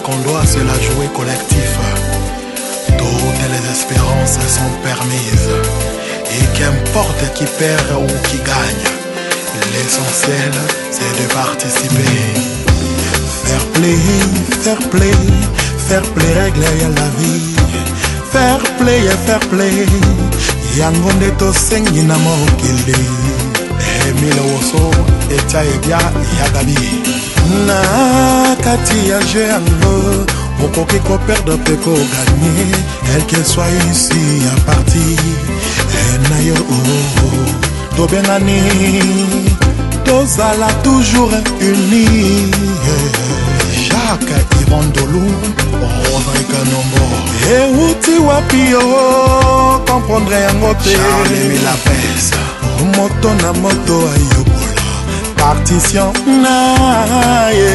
qu'on doit se la jouer collectif. Toutes les espérances sont permises. Et qu'importe qui perd ou qui gagne, l'essentiel c'est de participer. Fair play, fair play, fair play règle ya la vie. Fair play, yango nde tosengi na mokili. Emile Woso etia ebia yagabi. Na kati ya jeu yango, okoki ko perdre pe ko gagner. Quel qu'il soit ici à partir. Na yo tobengani tozala toujours unis. Jacques Irondolou, Rodrigue Nombo euti wapi yo comprendre yango te. Charles Milapes moto na moto ayobola partition na ye.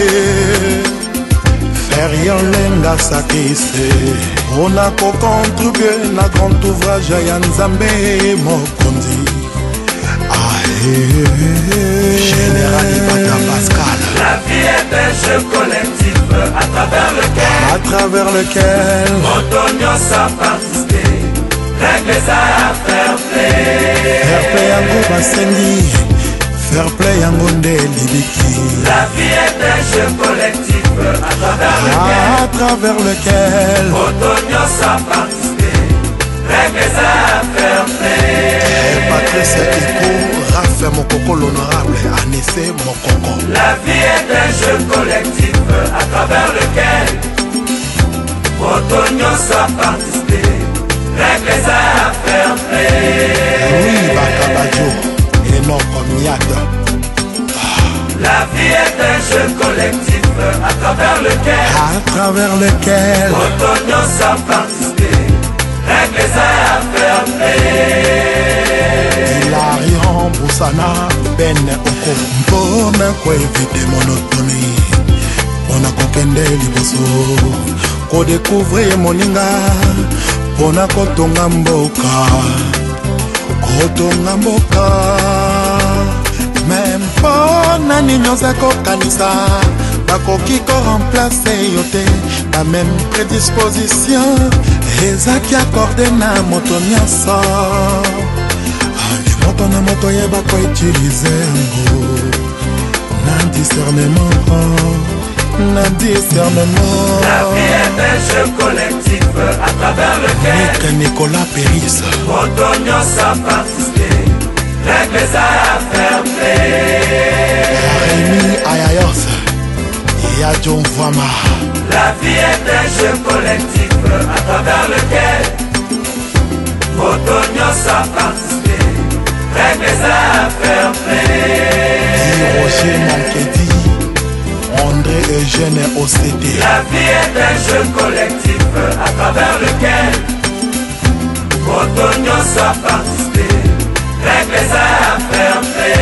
Faire lenga sakise on a co-contribué na grand ouvrage ya Nzambe mokonzi. Général Ibata Pascal. La vie est un jeu collectif à travers lequel Motonio sa participé. Règles à fair play. Fair play yango basengi, fair play yango nde libiki. La vie est un jeu collectif à travers lequel Motonio sa participé. Règles à fair play. Patrice Eko, Raphaël Mokoko l'honorable, Anissé Mokoko. La vie est un jeu collectif à travers lequel Motonio sa participé. Règles à fair play. Oui, Bakabajo, Enoch Miata. La vie est un jeu collectif à travers lequel Motonio sa participé. Règles à fair play. Hilarion Boussana, Ben Oko. Mpona kwa éviter monotonie, pona kokende liboso, ko découvrir moninga, pona kotonga mboka, même pona ninyoza kokanisa, bakoki ko remplacer yote, la même prédisposition, ezaki accordé na moto nyonso. Moto na moto yeba ko utiliser yango na discernement. La vie est un jeu collectif à travers lequel Nicolas Péris Motonio sa participé. Règles à fair play. Rémi Ayayos ya John Fama. La vie est un jeu collectif à travers lequel Motonio sa participé. Règles à fair play. Roger Mankedi, André Eugène OCD. La vie est un jeu collectif à travers lequel Motonio sa participé. Règles à fair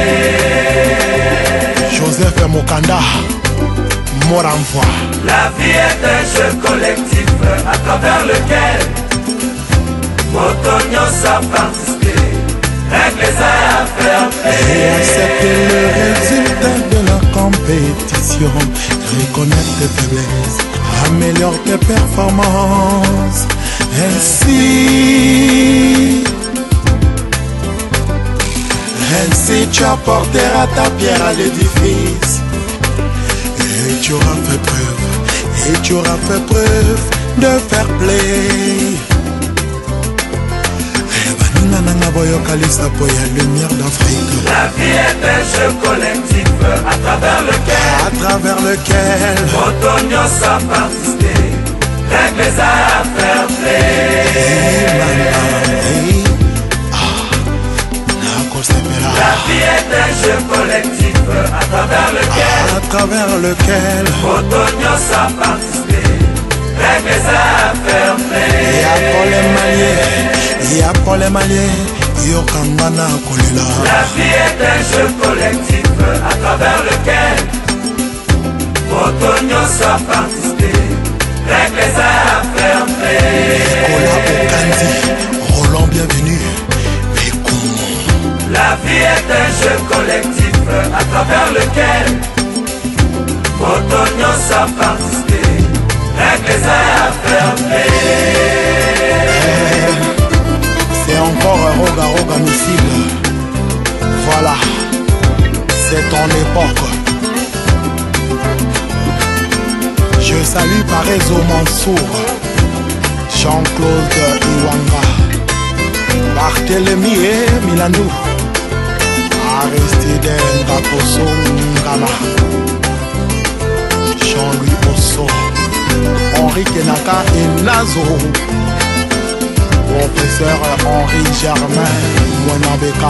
play. Joseph Mokanda, Moramvoa. La vie est un jeu collectif à travers lequel Motonio sa participé. Règles à fair play. Accepter le résultat de la compétition, reconnaître tes faiblesses, améliore tes performances. Ainsi tu apporteras ta pierre à l'édifice. Et tu auras fait preuve de fair play. Lumière d'Afrique. La vie est un jeu collectif à travers lequel Motonio sa participé. Règles à fair play. La vie est un jeu collectif à travers lequel Motonio sa participé. Règles à fair play. Ya pour les Maliens, Yokangana Kolila. La vie est un jeu collectif à travers lequel Motonio sa participé. Règles à fair play. Nicolas Okandi, Roland bienvenue. La vie est un jeu collectif à travers lequel Motonio sa participé. règles à faire c'est encore un roga missile. Voilà, c'est ton époque. Je salue Parezo Mansour, Jean-Claude Iwanga, Barthélemy et Milandou, Aristide Ngakoso Ngama, Jean-Louis Osso, Henri Kenaka et Nazo, Professeur Henri Germain Mouenabeka,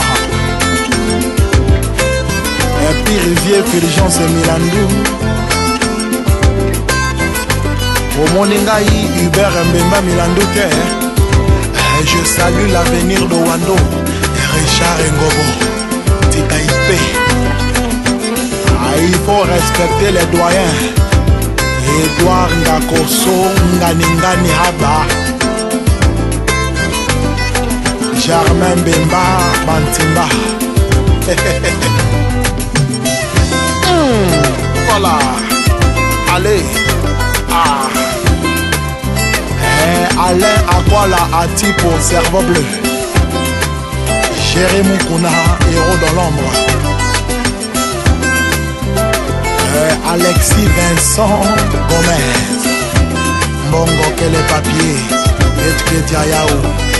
et puis Rivier Fulgence Milandou, Omoningai Hubert Mbemba Milandou te. Je salue l'avenir de Wando et Richard Ngobo Titaïpe. Il faut respecter les doyens. Edouard Ngakoso Nganingani Haba, Germain Bemba Bantimba. Voilà. Allez. Alain Akwala Ati pour Cerveau Bleu, Jérémy Kouna, héros dans l'ombre, Alexis Vincent Gomez, Mbongo Kele Papier, Etketia Yao.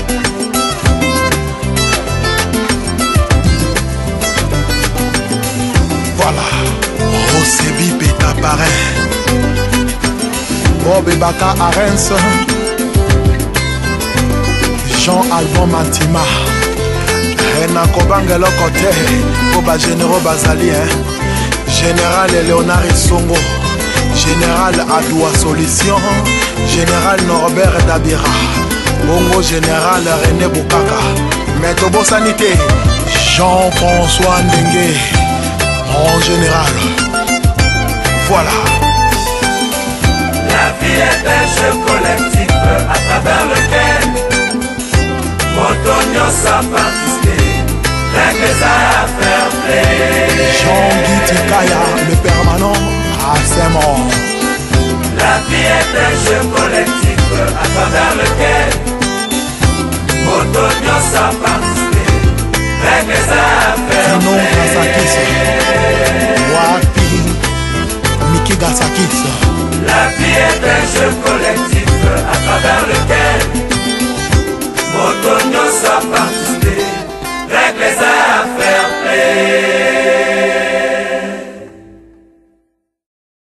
Voilà, Rosebi Peta Parrain, Bob Ebaka Arens, Jean-Alban Mantima, Rena Kobangelo Kote, Koba Généraux Bazali, Général Léonard Songo, Général Adoua Solution, Général Norbert Dabira, Bongo Général René Boukaka, Métobo Sanité, Jean-François Ndengue, mon général. Voilà. La vie est un jeu collectif à travers lequel Motonio sa participer, règles à faire Jean-Guy Tikaya, le permanent, à ses morts. La vie est un jeu collectif à travers lequel Motonio sa participer, règles à faire Non, Gasakis, Wapi, Miki Gasakis. La vie est un jeu collectif à travers lequel Motonio sa participer.